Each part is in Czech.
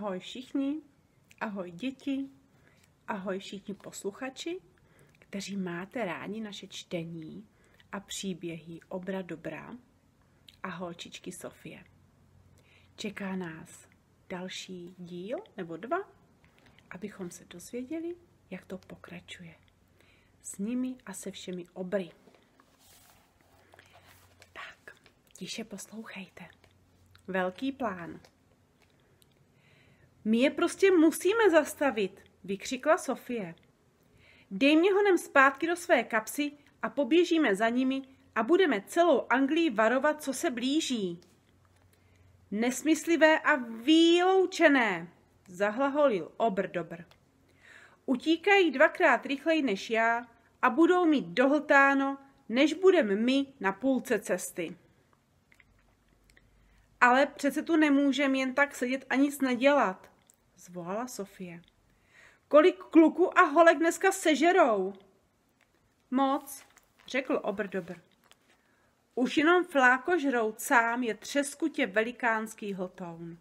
Ahoj všichni, ahoj děti, ahoj všichni posluchači, kteří máte rádi naše čtení a příběhy Obra dobra a holčičky Sofie. Čeká nás další díl nebo 2, abychom se dozvěděli, jak to pokračuje. S nimi a se všemi obry. Tak, tiše poslouchejte. Velký plán. My je prostě musíme zastavit, vykřikla Sofie. Dej mě honem zpátky do své kapsy a poběžíme za nimi a budeme celou Anglii varovat, co se blíží. Nesmyslivé a vyloučené, zahlaholil Obr dobr. Utíkají 2krát rychleji než já a budou mít dohltáno, než budeme my na půlce cesty. Ale přece tu nemůžeme jen tak sedět a nic nedělat, zvolala Sofie. Kolik kluků a holek dneska sežerou? Moc, řekl Obr dobr. Už jenom flákožrout sám je třeskutě velikánský hltoun.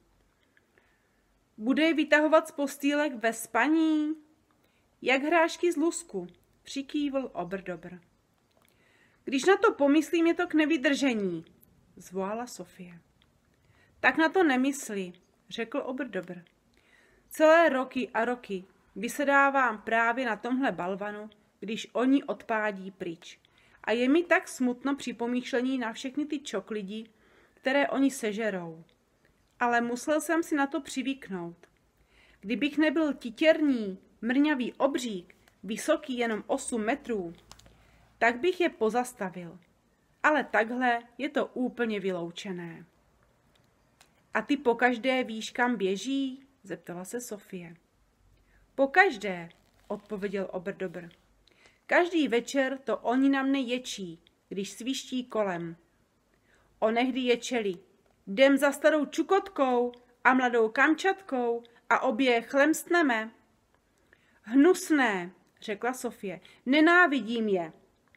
Bude je vytahovat z postýlek ve spaní? Jak hrášky z lusku, přikývl Obr dobr. Když na to pomyslím, je to k nevydržení, zvolala Sofie. Tak na to nemysli, řekl Obr dobr. Celé roky a roky vysedávám právě na tomhle balvanu, když oni odpádí pryč. A je mi tak smutno při pomýšlení na všechny ty čoklidi, které oni sežerou. Ale musel jsem si na to přivyknout. Kdybych nebyl titěrný, mrňavý obřík, vysoký jenom 8 metrů, tak bych je pozastavil. Ale takhle je to úplně vyloučené. A ty pokaždé víš, kam běží? Zeptala se Sofie. Pokaždé, odpověděl Obr dobr. Každý večer to oni na mne ječí, když sviští kolem. Onehdy ječeli. Jdem za starou čukotkou a mladou kamčatkou a obě chlemstneme. Hnusné, řekla Sofie, nenávidím je.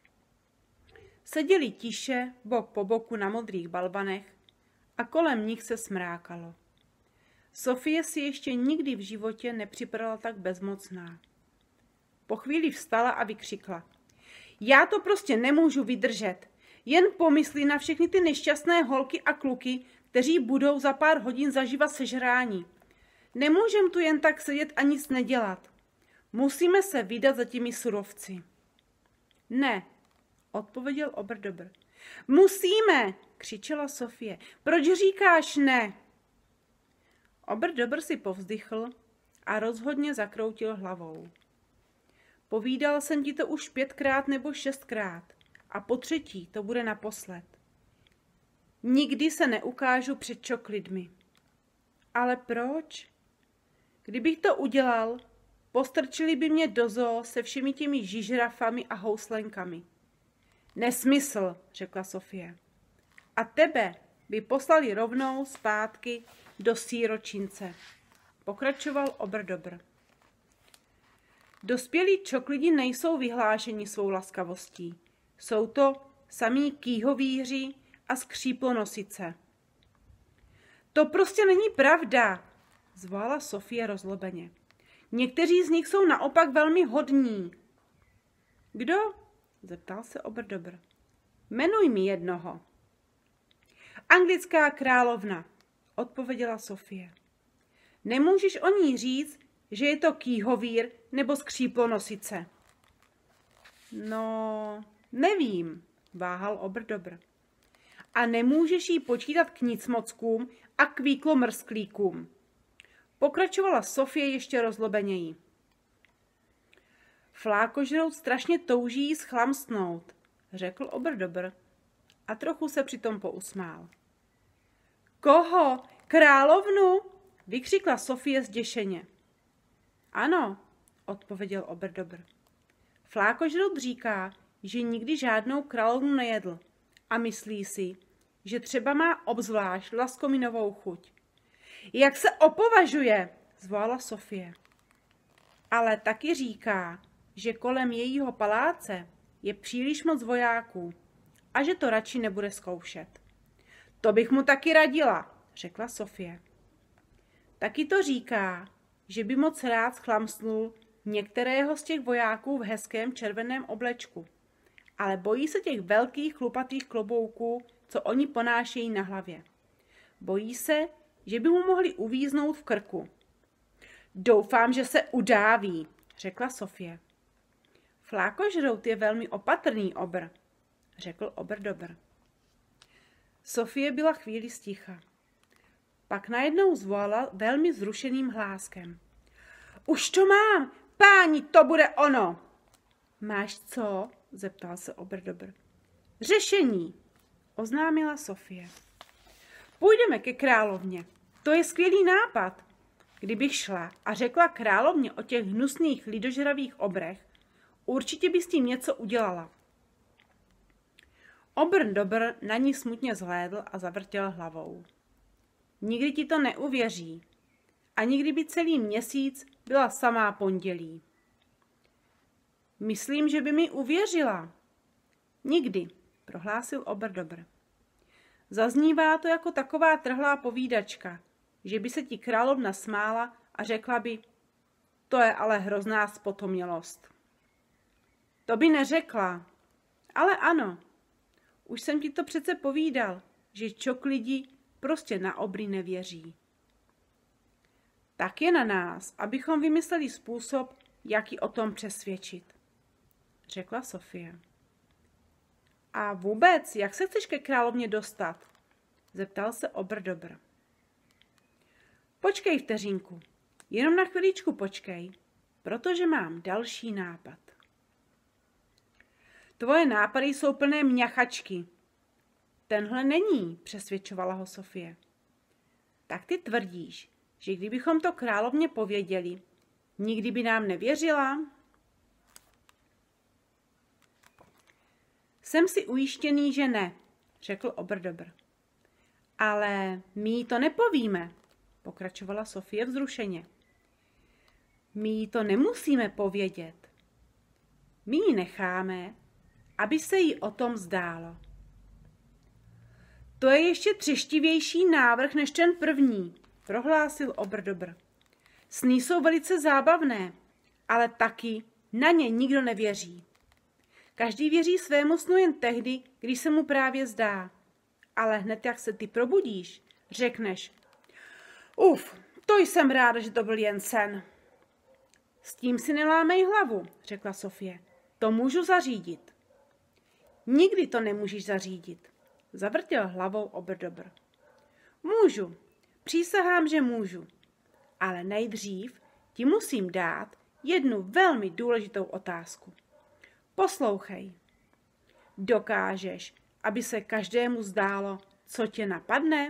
Seděli tiše, bok po boku na modrých balvanech a kolem nich se smrákalo. Sofie si ještě nikdy v životě nepřipadala tak bezmocná. Po chvíli vstala a vykřikla. Já to prostě nemůžu vydržet. Jen pomysli na všechny ty nešťastné holky a kluky, kteří budou za pár hodin zaživa sežráni. Nemůžem tu jen tak sedět a nic nedělat. Musíme se vydat za těmi surovci. Ne, odpověděl Obr dobr. Musíme, křičela Sofie. Proč říkáš ne? Obr dobr si povzdychl a rozhodně zakroutil hlavou. Povídal jsem ti to už 5krát nebo 6krát a po 3. to bude naposled. Nikdy se neukážu před čoklidmi. Ale proč? Kdybych to udělal, postrčili by mě do zoo se všemi těmi žižrafami a houslenkami. Nesmysl, řekla Sofie. A tebe by poslali rovnou zpátky do sýročince, pokračoval Obr dobr. Dospělí čoklidi nejsou vyhlášeni svou laskavostí. Jsou to samí kýhovíři a skříplonosice. To prostě není pravda, zvolala Sofie rozlobeně. Někteří z nich jsou naopak velmi hodní. Kdo? Zeptal se Obr dobr. Jmenuj mi jednoho. Anglická královna, odpověděla Sofie. Nemůžeš o ní říct, že je to kýhovír nebo skříplonosice. No, nevím, váhal Obr dobr. A nemůžeš jí počítat k nicmockům a k výklomrsklíkům. Pokračovala Sofie ještě rozlobeněji. Flákožrout strašně touží schlamstnout, řekl Obr dobr a trochu se přitom pousmál. Koho? Královnu? Vykřikla Sofie zděšeně. Ano, odpověděl Obr dobr. Flákožrout říká, že nikdy žádnou královnu nejedl a myslí si, že třeba má obzvlášť laskominovou chuť. Jak se opovažuje, zvolala Sofie. Ale taky říká, že kolem jejího paláce je příliš moc vojáků a že to radši nebude zkoušet. To bych mu taky radila, řekla Sofie. Taky to říká, že by moc rád schlamsnul některého z těch vojáků v hezkém červeném oblečku, ale bojí se těch velkých chlupatých klobouků, co oni ponášejí na hlavě. Bojí se, že by mu mohli uvíznout v krku. Doufám, že se udáví, řekla Sofie. Flákožrout je velmi opatrný obr, řekl obr-dobr. Sofie byla chvíli sticha. Pak najednou zvolala velmi zrušeným hláskem. Už to mám, páni, to bude ono. Máš co? Zeptal se obr-dobr. Řešení, oznámila Sofie. Půjdeme ke královně. To je skvělý nápad. Kdybych šla a řekla královně o těch hnusných lidožravých obrech, určitě by s tím něco udělala. Obr-dobr na ní smutně zhlédl a zavrtěl hlavou. Nikdy ti to neuvěří. A nikdy by celý měsíc byla samá pondělí. Myslím, že by mi uvěřila. Nikdy, prohlásil obr-dobr. Zaznívá to jako taková trhlá povídačka, že by se ti královna smála a řekla by, to je ale hrozná zpotomělost. To by neřekla, ale ano. Už jsem ti to přece povídal, že čok lidi prostě na obry nevěří. Tak je na nás, abychom vymysleli způsob, jak ji o tom přesvědčit, řekla Sofie. A vůbec, jak se chceš ke královně dostat? Zeptal se obr-dobr. Počkej vteřinku, jenom na chviličku počkej, protože mám další nápad. Tvoje nápady jsou plné mňachačky. Tenhle není, přesvědčovala ho Sofie. Tak ty tvrdíš, že kdybychom to královně pověděli, nikdy by nám nevěřila? Jsem si ujištěný, že ne, řekl obr-dobr. Ale my jí to nepovíme, pokračovala Sofie vzrušeně. My jí to nemusíme povědět. My ji necháme, aby se jí o tom zdálo. To je ještě třeštivější návrh než ten první, prohlásil obr-dobr. Sny jsou velice zábavné, ale taky na ně nikdo nevěří. Každý věří svému snu jen tehdy, když se mu právě zdá. Ale hned jak se ty probudíš, řekneš, to jsem ráda, že to byl jen sen. S tím si nelámej hlavu, řekla Sofie. To můžu zařídit. Nikdy to nemůžeš zařídit, zavrtěl hlavou obr-dobr. Můžu, přísahám, že můžu, ale nejdřív ti musím dát jednu velmi důležitou otázku. Poslouchej. Dokážeš, aby se každému zdálo, co tě napadne?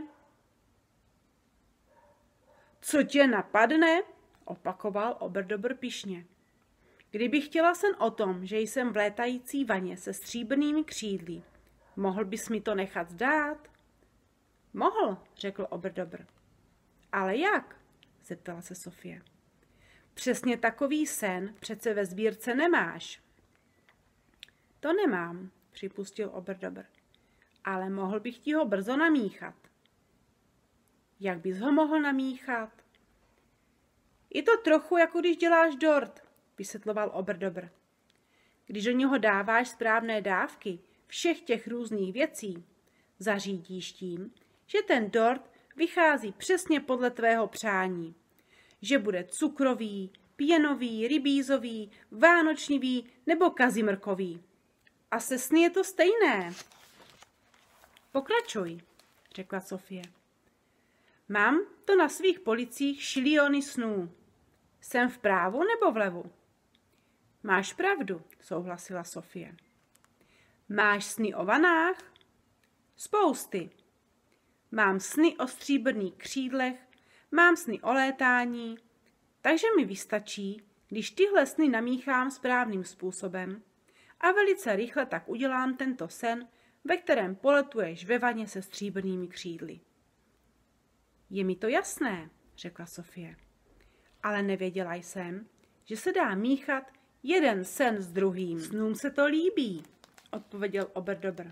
Co tě napadne? Opakoval obr-dobr pyšně. Kdybych chtěla sen o tom, že jsem v létající vaně se stříbrnými křídly, mohl bys mi to nechat zdát? Mohl, řekl obr-dobr. Ale jak? Zeptala se Sofie. Přesně takový sen přece ve sbírce nemáš. To nemám, připustil obr-dobr. Ale mohl bych ti ho brzo namíchat. Jak bys ho mohl namíchat? Je to trochu, jako když děláš dort, vysvětloval obr-dobr. Když do něho dáváš správné dávky všech těch různých věcí, zařídíš tím, že ten dort vychází přesně podle tvého přání. Že bude cukrový, pěnový, rybízový, vánočnivý nebo kazimrkový. A se sny je to stejné. Pokračuj, řekla Sofie. Mám to na svých policích šiliony snů. Jsem vpravo nebo vlevu? Máš pravdu, souhlasila Sofie. Máš sny o vanách? Spousty. Mám sny o stříbrných křídlech, mám sny o létání, takže mi vystačí, když tyhle sny namíchám správným způsobem a velice rychle tak udělám tento sen, ve kterém poletuješ ve vaně se stříbrnými křídly. Je mi to jasné, řekla Sofie, ale nevěděla jsem, že se dá míchat jeden sen s druhým. Snům se to líbí, odpověděl obr-dobr.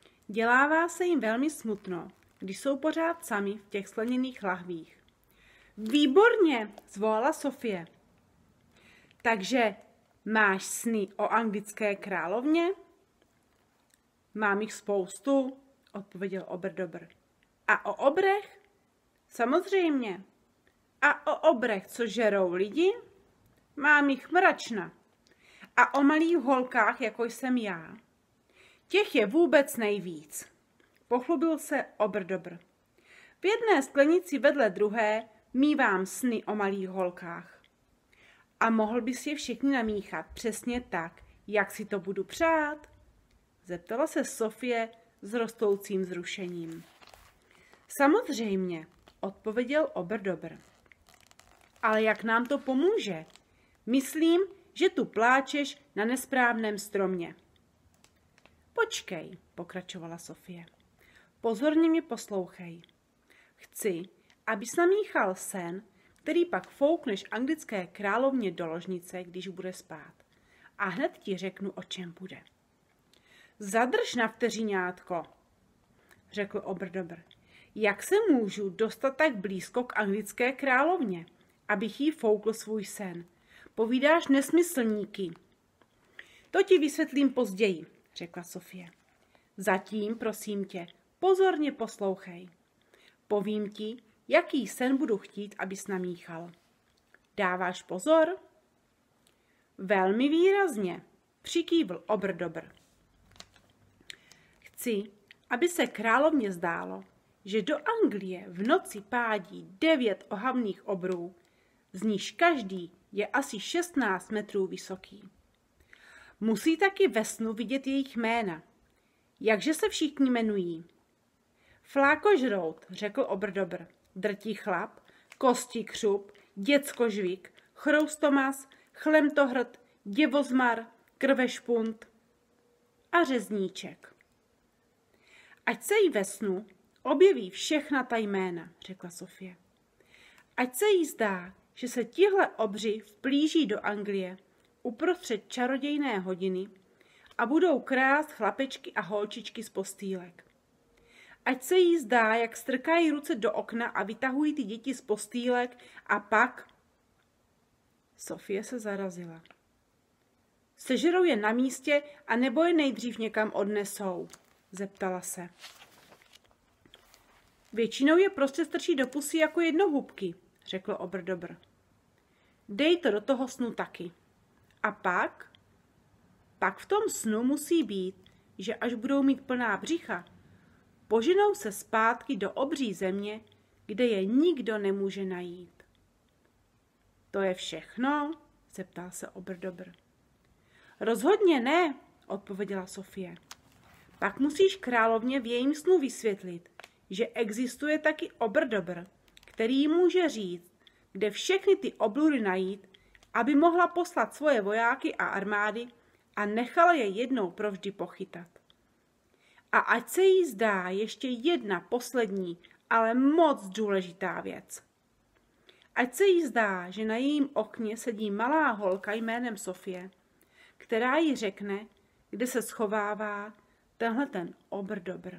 Dělává se jim velmi smutno, když jsou pořád sami v těch skleněných lahvích. Výborně, zvolala Sofie. Takže máš sny o anglické královně? Mám jich spoustu, odpověděl Oberdobr. A o obrech? Samozřejmě. A o obrech, co žerou lidi? Mám jich mračna. A o malých holkách, jako jsem já? Těch je vůbec nejvíc. Pochlubil se Oberdobr. V jedné sklenici vedle druhé mívám sny o malých holkách. A mohl bys je všechny namíchat přesně tak, jak si to budu přát? Zeptala se Sofie s rostoucím vzrušením. Samozřejmě, odpověděl Oberdobr. Ale jak nám to pomůže? Myslím, že tu pláčeš na nesprávném stromě. Počkej, pokračovala Sofie. Pozorně mě poslouchej. Chci, abys namíchal sen, který pak foukneš anglické královně do ložnice, když bude spát. A hned ti řeknu, o čem bude. Zadrž na vteřiňátko, řekl Oberdobr. Jak se můžu dostat tak blízko k anglické královně, abych jí foukl svůj sen? Povídáš nesmyslníky. To ti vysvětlím později, řekla Sofie. Zatím, prosím tě, pozorně poslouchej. Povím ti, jaký sen budu chtít, abys namíchal. Dáváš pozor? Velmi výrazně, přikývl Oberdobr. Chci, aby se královně zdálo, že do Anglie v noci pádí 9 ohavných obrů, z níž každý je asi 16 metrů vysoký. Musí taky ve snu vidět jejich jména. Jakže se všichni jmenují? Flákožrout, řekl Oberdobr, drtí chlap, kosti křup, děckožvik, chroustomas, chlemtohrd, děvozmar, krvešpunt a řezníček. Ať se jí ve snu objeví všechna ta jména, řekla Sofie. Ať se jí zdá, že se tihle obři vplíží do Anglie uprostřed čarodějné hodiny a budou krást chlapečky a holčičky z postýlek. Ať se jí zdá, jak strkají ruce do okna a vytahují ty děti z postýlek a pak... Sofie se zarazila. Sežerou je na místě a nebo je nejdřív někam odnesou, zeptala se. Většinou je prostě strčí do pusy jako jednohubky, řekl Oberdobr. Dej to do toho snu taky. A pak? Pak v tom snu musí být, že až budou mít plná břicha, poženou se zpátky do obří země, kde je nikdo nemůže najít. To je všechno? Zeptal se Oberdobr. Rozhodně ne, odpověděla Sofie. Pak musíš královně v jejím snu vysvětlit, že existuje taky Oberdobr, který může říct, kde všechny ty obludy najít, aby mohla poslat svoje vojáky a armády a nechala je jednou provždy pochytat. A ať se jí zdá ještě jedna poslední, ale moc důležitá věc. Ať se jí zdá, že na jejím okně sedí malá holka jménem Sofie, která jí řekne, kde se schovává tenhle ten Oberdobr.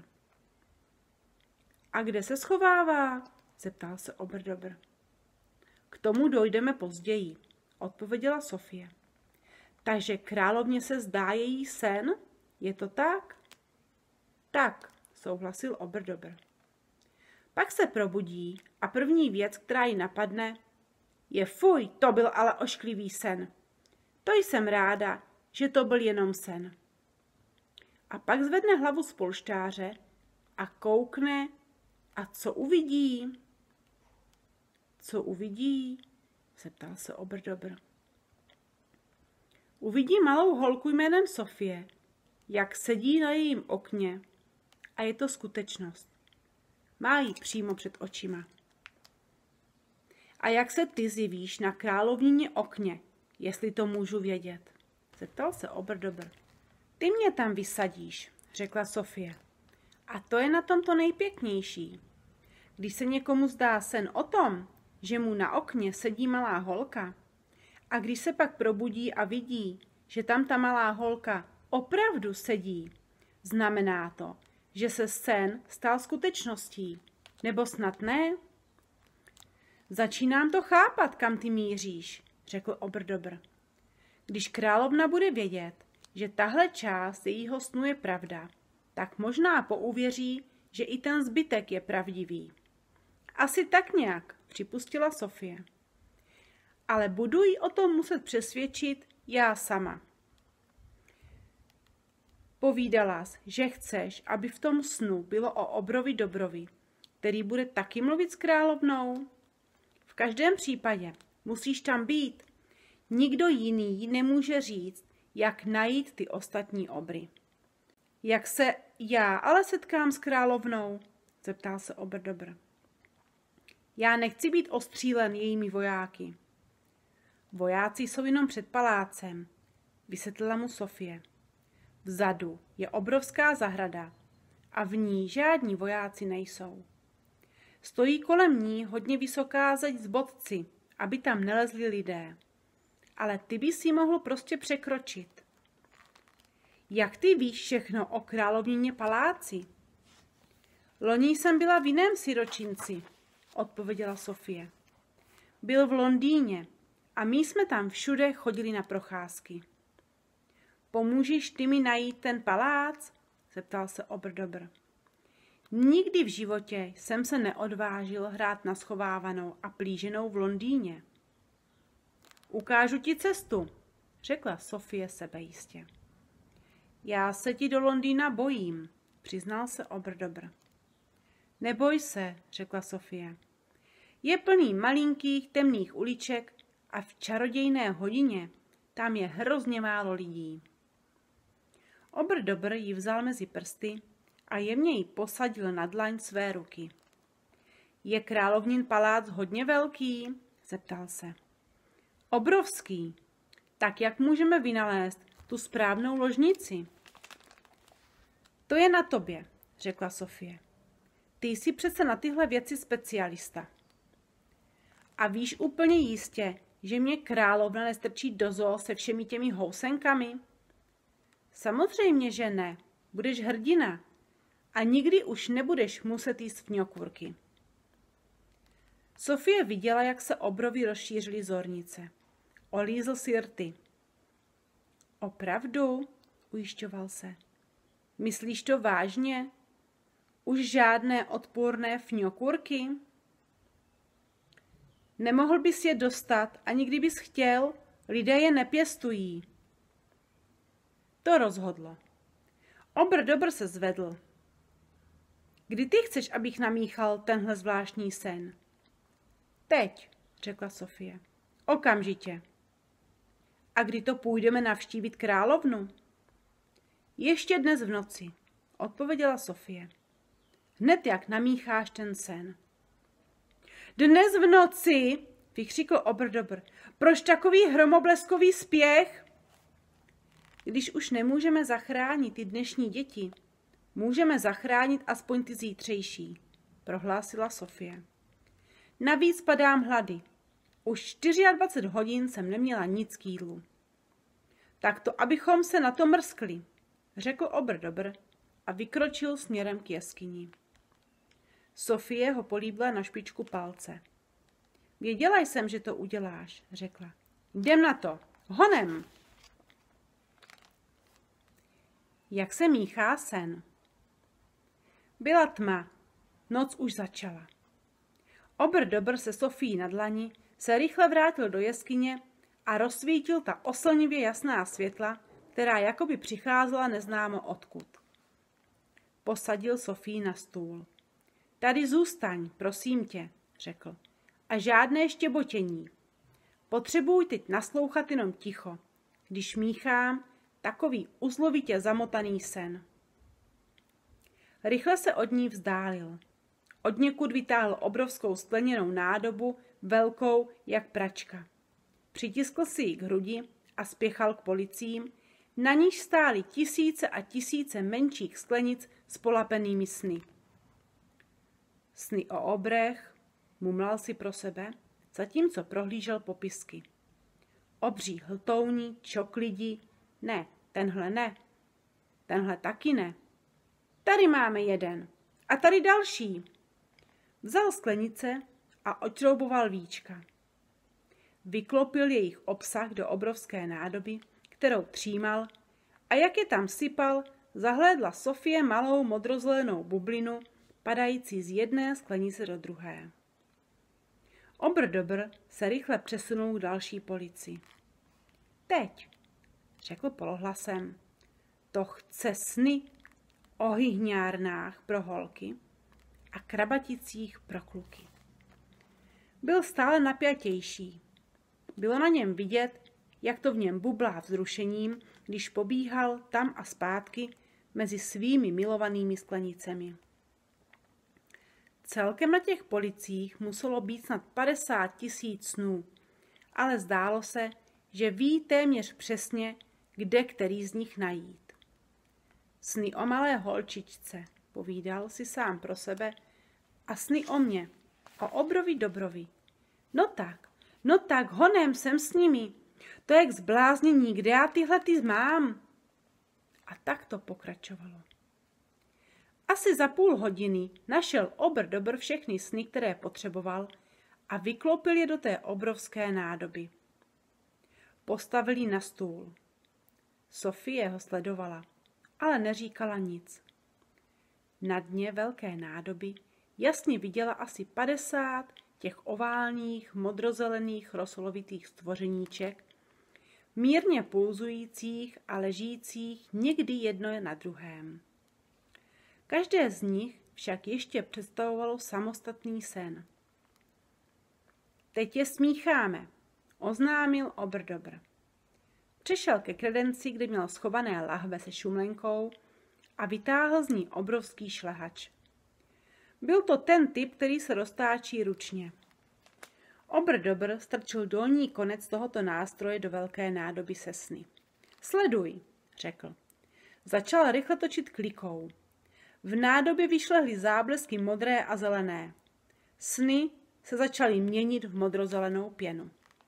A kde se schovává? Zeptal se Oberdobr. K tomu dojdeme později, odpověděla Sofie. Takže královně se zdá její sen? Je to tak? Tak, souhlasil Oberdobr. Pak se probudí a první věc, která ji napadne, je fuj, to byl ale ošklivý sen. To jsem ráda, že to byl jenom sen. A pak zvedne hlavu z polštáře a koukne a co uvidí? Co uvidí? Zeptal se Oberdobr. Uvidí malou holku jménem Sofie, jak sedí na jejím okně a je to skutečnost. Má ji přímo před očima. A jak se ty zjevíš na královnině okně, jestli to můžu vědět? Zeptal se Oberdobr. Ty mě tam vysadíš, řekla Sofie. A to je na tom to nejpěknější. Když se někomu zdá sen o tom, že mu na okně sedí malá holka, a když se pak probudí a vidí, že tam ta malá holka opravdu sedí, znamená to, že se sen stal skutečností. Nebo snad ne? Začínám to chápat, kam ty míříš, řekl Obrdobr. Když královna bude vědět, že tahle část jejího snu je pravda, tak možná pouvěří, že i ten zbytek je pravdivý. Asi tak nějak, připustila Sofie. Ale budu jí o tom muset přesvědčit já sama. Povídala, že chceš, aby v tom snu bylo o Obrovi Dobrovi, který bude taky mluvit s královnou? V každém případě musíš tam být. Nikdo jiný jí nemůže říct, jak najít ty ostatní obry. Jak se já ale setkám s královnou? Zeptal se Obrdobr. Já nechci být ostřílen jejími vojáky. Vojáci jsou jenom před palácem, vysvětlila mu Sofie. Vzadu je obrovská zahrada a v ní žádní vojáci nejsou. Stojí kolem ní hodně vysoká zeď z bodci, aby tam nelezli lidé. Ale ty bys ji mohl prostě překročit. Jak ty víš všechno o královnině paláci? Loni jsem byla v jiném siročinci, odpověděla Sofie. Byl v Londýně a my jsme tam všude chodili na procházky. Pomůžeš ty mi najít ten palác? Zeptal se Obrdobr. Nikdy v životě jsem se neodvážil hrát na schovávanou a plíženou v Londýně. Ukážu ti cestu, řekla Sofie sebejistě. Já se ti do Londýna bojím, přiznal se Obrdobr. Neboj se, řekla Sofie. Je plný malinkých temných uliček a v čarodějné hodině tam je hrozně málo lidí. Obrdobr ji vzal mezi prsty a jemně ji posadil na dlaň své ruky. Je královnin palác hodně velký? Zeptal se. Obrovský. Tak jak můžeme vynalézt tu správnou ložnici? To je na tobě, řekla Sofie. Ty jsi přece na tyhle věci specialista. A víš úplně jistě, že mě královna nestrčí do zoo se všemi těmi housenkami? Samozřejmě, že ne. Budeš hrdina a nikdy už nebudeš muset jíst fňokurky. Sofie viděla, jak se obrovi rozšířily zornice. Olízl si rty. Opravdu? Ujišťoval se. Myslíš to vážně? Už žádné odporné fňokurky? Nemohl bys je dostat, ani kdybys chtěl, lidé je nepěstují. To rozhodlo. Obrdobr se zvedl. Kdy ty chceš, abych namíchal tenhle zvláštní sen? Teď, řekla Sofie. Okamžitě. A kdy to půjdeme navštívit královnu? Ještě dnes v noci, odpověděla Sofie. Hned jak namícháš ten sen. Dnes v noci, vykřikl Obrdobr. Proč takový hromobleskový spěch? Když už nemůžeme zachránit ty dnešní děti, můžeme zachránit aspoň ty zítřejší, prohlásila Sofie. Navíc padám hlady. Už 24 hodin jsem neměla nic k jídlu. Tak to, abychom se na to mrskli, řekl Obrdobr a vykročil směrem k jeskyni. Sofie ho políbila na špičku palce. Věděla jsem, že to uděláš, řekla. Jdem na to, honem! Jak se míchá sen? Byla tma, noc už začala. Obrdobr se Sofií na dlani se rychle vrátil do jeskyně a rozsvítil ta oslnivě jasná světla, která jakoby přicházela neznámo odkud. Posadil Sofii na stůl. Tady zůstaň, prosím tě, řekl. A žádné štěbotění. Potřebuji teď naslouchat jenom ticho, když míchám takový uzlovitě zamotaný sen. Rychle se od ní vzdálil. Odněkud vytáhl obrovskou skleněnou nádobu, velkou jak pračka. Přitiskl si ji k hrudi a spěchal k policím, na níž stály tisíce a tisíce menších sklenic s polapenými sny. Sny o obrech, mumlal si pro sebe, zatímco prohlížel popisky. Obří hltouni, čoklidi, ne, tenhle taky ne. Tady máme jeden a tady další. Vzal sklenice a odšrouboval víčka. Vyklopil jejich obsah do obrovské nádoby, kterou třímal, a jak je tam sypal, zahlédla Sofie malou modrozelenou bublinu, padající z jedné sklenice do druhé. Obrdobr se rychle přesunul k další polici. Teď, řekl polohlasem, to chce sny o hyhňárnách pro holky a krabaticích pro kluky. Byl stále napjatější. Bylo na něm vidět, jak to v něm bublá vzrušením, když pobíhal tam a zpátky mezi svými milovanými sklenicemi. Celkem na těch policích muselo být snad 50 000 snů, ale zdálo se, že ví téměř přesně, kde který z nich najít. Sny o malé holčičce, povídal si sám pro sebe, a sny o mně, o obrovi Dobrovi. No tak, honem jsem s nimi. To je k zbláznění, kde já tyhle mám. A tak to pokračovalo. Asi za půl hodiny našel Obrdobr všechny sny, které potřeboval, a vyklopil je do té obrovské nádoby. Postavil ji na stůl. Sofie ho sledovala, ale neříkala nic. Na dně velké nádoby jasně viděla asi 50 těch oválních, modrozelených, rosolovitých stvořeníček, mírně pulzujících a ležících někdy jedno na druhém. Každé z nich však ještě představovalo samostatný sen. Teď je smícháme, oznámil Obrdobr. Přešel ke kredenci, kde měl schované lahve se šumlenkou a vytáhl z ní obrovský šlehač. Byl to ten typ, který se roztáčí ručně. Obrdobr strčil dolní konec tohoto nástroje do velké nádoby se sny. Sleduj, řekl. Začal rychle točit klikou. V nádobě vyšlehly záblesky modré a zelené. Sny se začaly měnit v modrozelenou pěnu.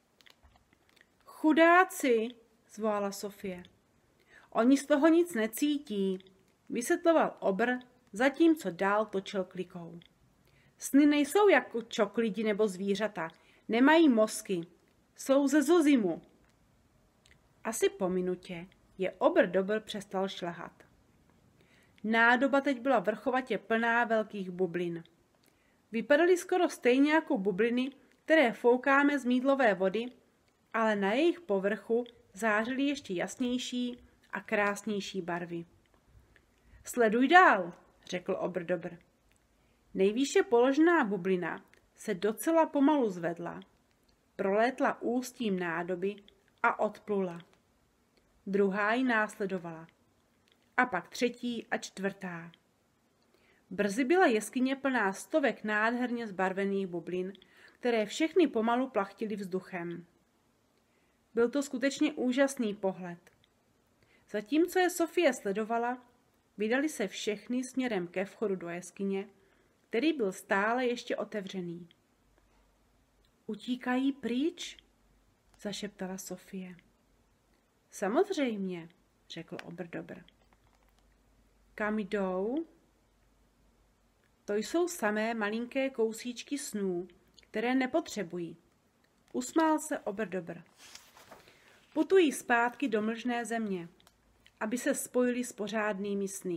Chudáci, zvolala Sofie. Oni z toho nic necítí, vysvětloval Obr, zatímco dál točil klikou. Sny nejsou jako čoklidi nebo zvířata, nemají mozky, jsou ze zozimu. Asi po minutě je Obrdobr přestal šlehat. Nádoba teď byla vrchovatě plná velkých bublin. Vypadaly skoro stejně jako bubliny, které foukáme z mýdlové vody, ale na jejich povrchu zářily ještě jasnější a krásnější barvy. Sleduj dál, řekl Obrdobr. Nejvýše položená bublina se docela pomalu zvedla, prolétla ústím nádoby a odplula. Druhá ji následovala. A pak třetí a čtvrtá. Brzy byla jeskyně plná stovek nádherně zbarvených bublin, které všechny pomalu plachtily vzduchem. Byl to skutečně úžasný pohled. Zatímco je Sofie sledovala, vydali se všechny směrem ke vchodu do jeskyně, který byl stále ještě otevřený. Utíkají pryč? Zašeptala Sofie. Samozřejmě, řekl Obrdobr. Kam jdou? To jsou samé malinké kousíčky snů, které nepotřebují. Usmál se Obrdobr. Putují zpátky do mlžné země, aby se spojili s pořádnými sny.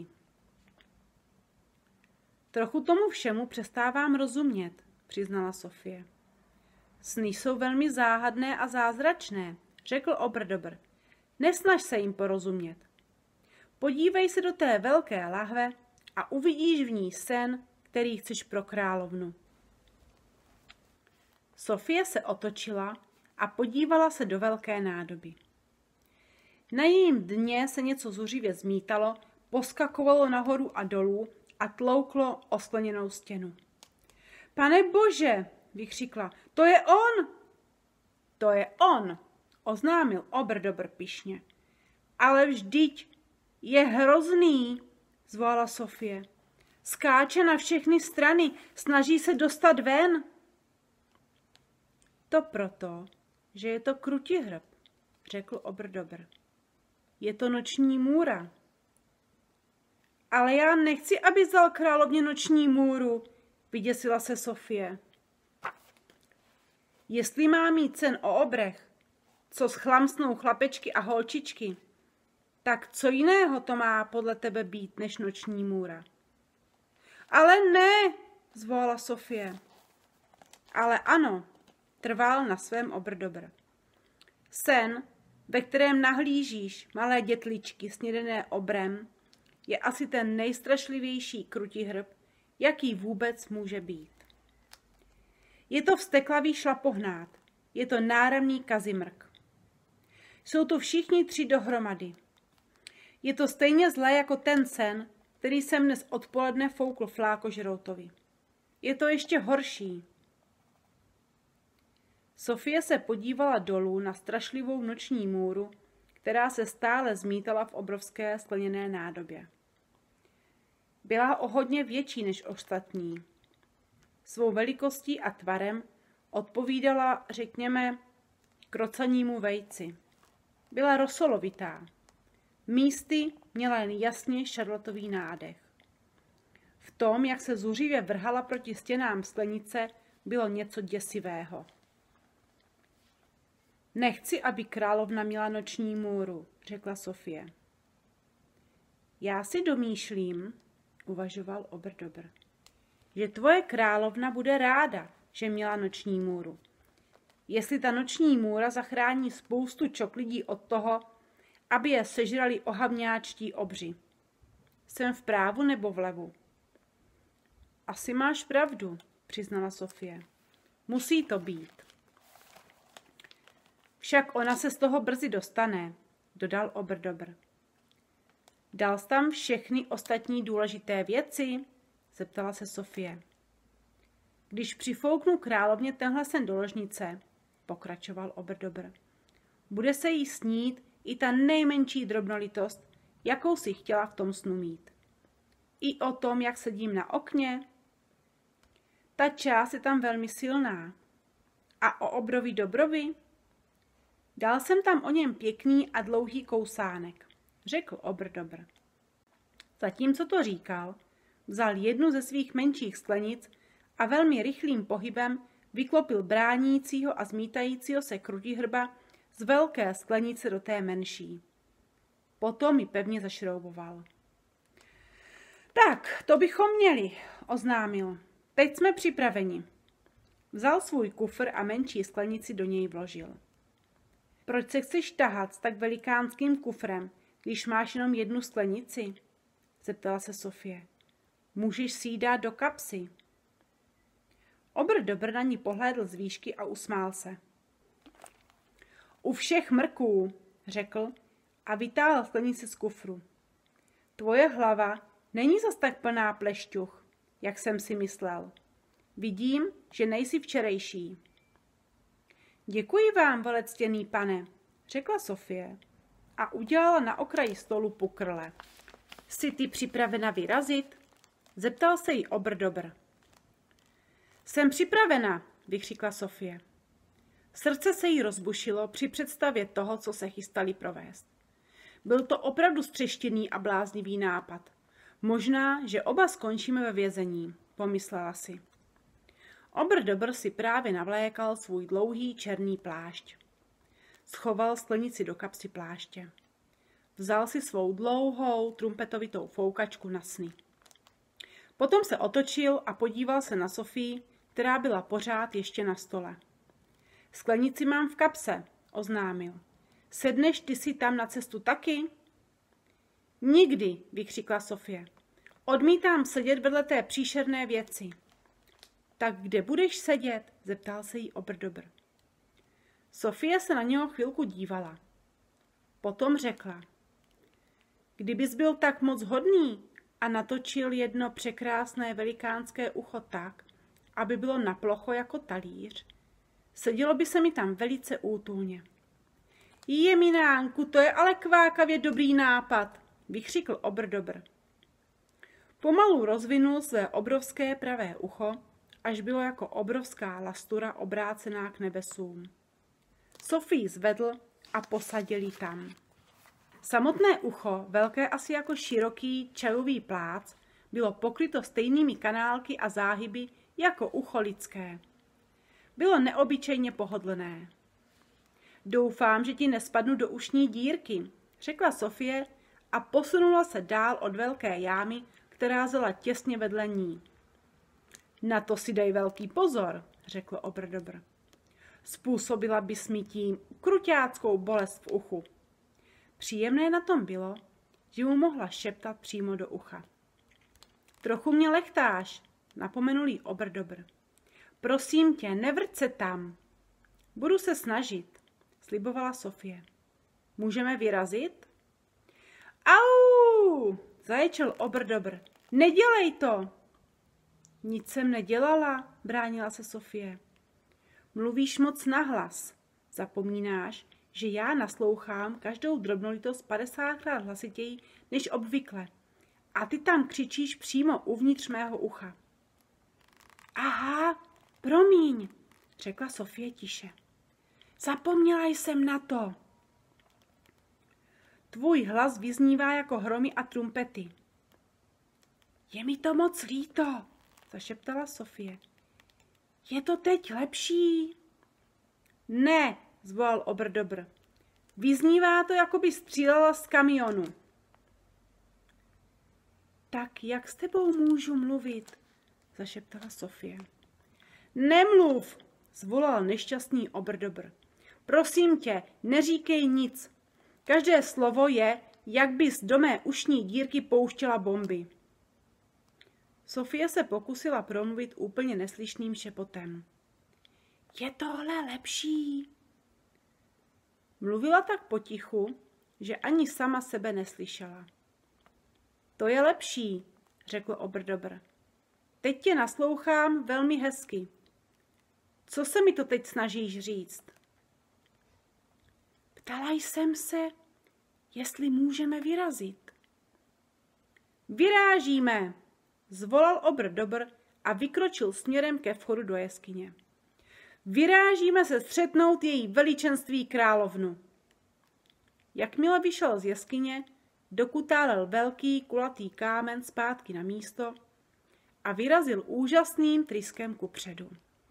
Trochu tomu všemu přestávám rozumět, přiznala Sofie. Sny jsou velmi záhadné a zázračné, řekl Obrdobr. Nesnaž se jim porozumět. Podívej se do té velké lahve a uvidíš v ní sen, který chceš pro královnu. Sofie se otočila a podívala se do velké nádoby. Na jejím dně se něco zuřivě zmítalo, poskakovalo nahoru a dolů a tlouklo o skleněnou stěnu. Pane Bože, vykřikla, to je on! To je on, oznámil Obrdobr pyšně. Ale vždyť je hrozný, zvolala Sofie. Skáče na všechny strany, snaží se dostat ven. To proto, že je to krutihrb, řekl Obrdobr. Je to noční můra. Ale já nechci, aby vzal královně noční můru, vyděsila se Sofie. Jestli má mít sen o obrech, co schlamsnou chlapečky a holčičky, tak co jiného to má podle tebe být než noční můra? Ale ne, zvolala Sofie. Ale ano, trval na svém Obrdobr. Sen, ve kterém nahlížíš malé dětličky snědené obrem, je asi ten nejstrašlivější krutihrb, jaký vůbec může být. Je to vzteklavý šlapohnát, je to náramný kazimrk. Jsou to všichni tři dohromady. Je to stejně zlé jako ten sen, který jsem dnes odpoledne foukl flákožroutovi. Je to ještě horší. Sofie se podívala dolů na strašlivou noční můru, která se stále zmítala v obrovské skleněné nádobě. Byla o hodně větší než ostatní. Svou velikostí a tvarem odpovídala, řekněme, krocanímu vejci. Byla rosolovitá. Místy měla jen jasně šarlotový nádech. V tom, jak se zuřivě vrhala proti stěnám sklenice, bylo něco děsivého. Nechci, aby královna měla noční můru, řekla Sofie. Já si domýšlím, uvažoval Obrdobr, že tvoje královna bude ráda, že měla noční můru. Jestli ta noční můra zachrání spoustu čoklidí od toho, aby je sežrali ohavňáčtí obři. Jsem v právu nebo vlevu? Asi máš pravdu, přiznala Sofie. Musí to být. Však ona se z toho brzy dostane, dodal Obrdobr. Dal jsi tam všechny ostatní důležité věci? Zeptala se Sofie. Když přifouknu královně tenhle sen do ložnice, pokračoval Obrdobr, bude se jí snít i ta nejmenší drobnolitost, jakou si chtěla v tom snu mít. I o tom, jak sedím na okně. Ta část je tam velmi silná. A o obrovi Dobrovi? Dal jsem tam o něm pěkný a dlouhý kousánek, řekl Obrdobr. Zatímco to říkal, vzal jednu ze svých menších sklenic a velmi rychlým pohybem vyklopil bránícího a zmítajícího se krutihrba z velké sklenice do té menší. Potom ji pevně zašrouboval. Tak, to bychom měli, oznámil. Teď jsme připraveni. Vzal svůj kufr a menší sklenici do něj vložil. Proč se chceš tahat s tak velikánským kufrem, když máš jenom jednu sklenici? Zeptala se Sofie. Můžeš si ji dát do kapsy. Obrdobr na ní pohlédl z výšky a usmál se. U všech mrků, řekl a vytáhl sklenici z kufru. Tvoje hlava není zas tak plná plešťuch, jak jsem si myslel. Vidím, že nejsi včerejší. Děkuji vám, velectěný pane, řekla Sofie a udělala na okraji stolu pukrle. Jsi ty připravena vyrazit? Zeptal se jí Obrdobr. Jsem připravena, vykřikla Sofie. Srdce se jí rozbušilo při představě toho, co se chystali provést. Byl to opravdu střeštěný a bláznivý nápad. Možná, že oba skončíme ve vězení, pomyslela si. Obrdobr si právě navlékal svůj dlouhý černý plášť. Schoval sklenici do kapsy pláště. Vzal si svou dlouhou trumpetovitou foukačku na sny. Potom se otočil a podíval se na Sofii, která byla pořád ještě na stole. Sklenici mám v kapse, oznámil. Sedneš ty si tam na cestu taky? Nikdy, vykřikla Sofie. Odmítám sedět vedle té příšerné věci. Tak kde budeš sedět? Zeptal se jí Obrdobr. Sofie se na něho chvilku dívala. Potom řekla. Kdybys byl tak moc hodný a natočil jedno překrásné velikánské ucho tak, aby bylo na plocho jako talíř, sedělo by se mi tam velice útulně. Jeminánku, to je ale kvákavě dobrý nápad, vykřikl Obrdobr. Pomalu rozvinul své obrovské pravé ucho, až bylo jako obrovská lastura obrácená k nebesům. Sofii zvedl a posadil ji tam. Samotné ucho, velké asi jako široký čajový plác, bylo pokryto stejnými kanálky a záhyby jako ucho lidské. bylo neobyčejně pohodlné. Doufám, že ti nespadnu do ušní dírky, řekla Sofie a posunula se dál od velké jámy, která zela těsně vedle ní. Na to si dej velký pozor, řekl Obrdobr. Způsobila bys mi tím kruťáckou bolest v uchu. Příjemné na tom bylo, že mu mohla šeptat přímo do ucha. Trochu mě lechtáš, napomenul jí Obrdobr. Prosím tě, nevrť se tam. Budu se snažit, slibovala Sofie. Můžeme vyrazit? Au! Zaječel Obrdobr. Nedělej to! Nic jsem nedělala, bránila se Sofie. Mluvíš moc nahlas. Zapomínáš, že já naslouchám každou drobnolitost 50krát hlasitěji než obvykle. A ty tam křičíš přímo uvnitř mého ucha. Aha, promiň, řekla Sofie tiše. Zapomněla jsem na to. Tvůj hlas vyznívá jako hromy a trumpety. Je mi to moc líto, zašeptala Sofie. Je to teď lepší? Ne, zvolal Obrdobr. Vyznívá to, jako by střílela z kamionu. Tak jak s tebou můžu mluvit? Zašeptala Sofie. Nemluv, zvolal nešťastný Obrdobr. Prosím tě, neříkej nic. Každé slovo je, jak bys do mé ušní dírky pouštěla bomby. Sofie se pokusila promluvit úplně neslyšným šepotem. Je tohle lepší? Mluvila tak potichu, že ani sama sebe neslyšela. To je lepší, řekl Obrdobr. Teď tě naslouchám velmi hezky. Co se mi to teď snažíš říct? Ptala jsem se, jestli můžeme vyrazit. Vyrážíme, zvolal Obrdobr a vykročil směrem ke vchodu do jeskyně. Vyrážíme se střetnout její veličenství královnu. Jakmile vyšel z jeskyně, dokutálel velký kulatý kámen zpátky na místo a vyrazil úžasným tryskem kupředu.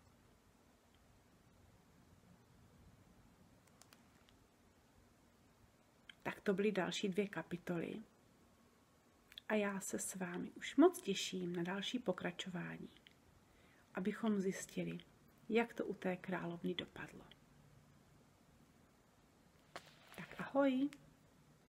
Tak to byly další 2 kapitoly. A já se s vámi už moc těším na další pokračování, abychom zjistili, jak to u té královny dopadlo. Tak ahoj!